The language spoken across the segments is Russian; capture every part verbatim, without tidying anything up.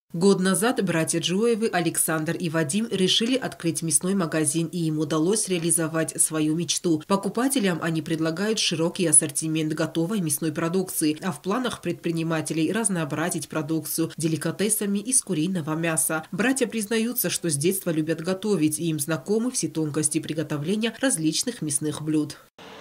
Год назад братья Джуевы, Александр и Вадим, решили открыть мясной магазин, и им удалось реализовать свою мечту. Покупателям они предлагают широкий ассортимент готовой мясной продукции, а в планах предпринимателей разнообразить продукцию деликатесами из куриного мяса. Братья признаются, что с детства любят готовить, и им знакомы все тонкости приготовления различных мясных блюд.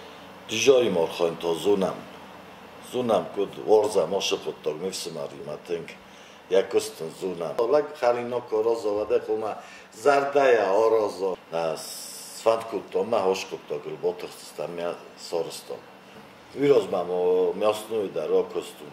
Якостен зуна. Лак харино корозо ваде хома зардая орозо на сванку тома хошкоп тогл ботохс тамя сорсто. Вироз мамо мясную да рокостун.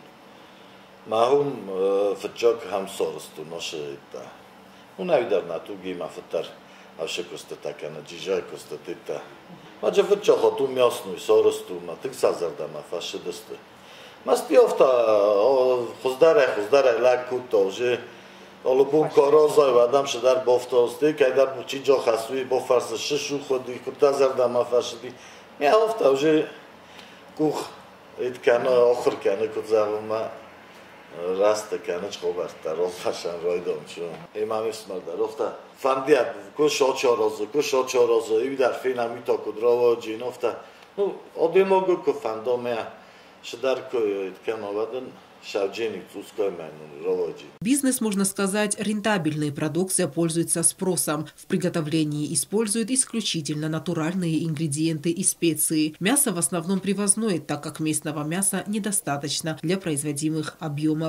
Махум фчок хам сорсту ношита. Унавидар на туги ма фтар авшекоста такана джижайкоста тита. Маджа фчохо ту мясную сорсту ма тик сазарда ма фашидесте. Мастиофта хоздаре хоздаре лакуто уже олубун корозой адам шдар бофтости кайдар бучиджо хасуи бофарс шишу ходи кутазарда мафашди мяофта уже кух иткано охр кано кутзавма раста кано чхобарта розашан ройдом чу имамис марда рофта фандия кушочороз кушочороз ивдар финамито кудрово джинофта ну обемогу ко фандомя. Бизнес, можно сказать, рентабельный, продукция пользуется спросом. В приготовлении используют исключительно натуральные ингредиенты и специи. Мясо в основном привозное, так как местного мяса недостаточно для производимых объемов.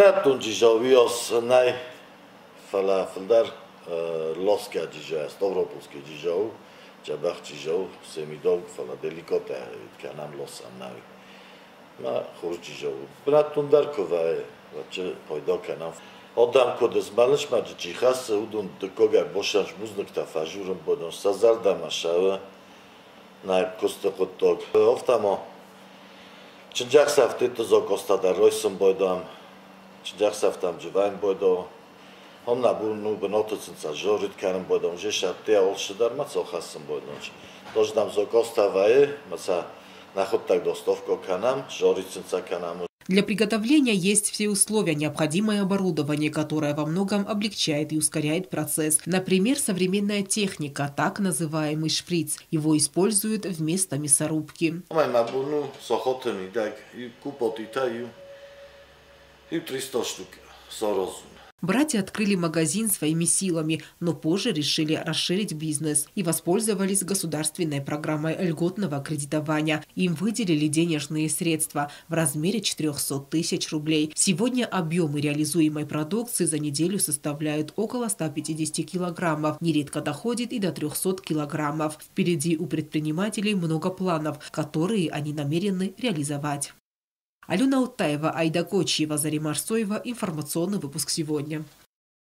Ма хурджижо братун даркова ваче пойдоканам одам кодес балыш маджи хас удун кога бошаш бузныкта фажурын бодон сазарда машава на костокоток офтамо чинжаксафты тозокостада ройсун бойдам чинжаксафтам жвайн бойдо онна бурну бнотоцинца жорит карым бойдам же шатте олшидар мацохасын бойдонч дождам зокоставае маса. Для приготовления есть все условия, необходимое оборудование, которое во многом облегчает и ускоряет процесс. Например, современная техника, так называемый шприц. Его используют вместо мясорубки. Братья открыли магазин своими силами, но позже решили расширить бизнес и воспользовались государственной программой льготного кредитования. Им выделили денежные средства в размере четырёхсот тысяч рублей. Сегодня объемы реализуемой продукции за неделю составляют около ста пятидесяти килограммов, нередко доходит и до трёхсот килограммов. Впереди у предпринимателей много планов, которые они намерены реализовать. Алена Утаева, Айда Кочиева, Зарима Арсоева. Информационный выпуск сегодня.